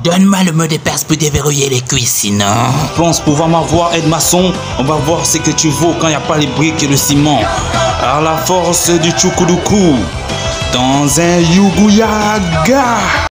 Donne-moi le mot de passe pour déverrouiller les cuisses, sinon... Je pense pouvoir m'avoir, aide maçon. On va voir ce que tu vaux quand il n'y a pas les briques et le ciment. À la force du tchoukoudoukou, dans un Yuguyaga.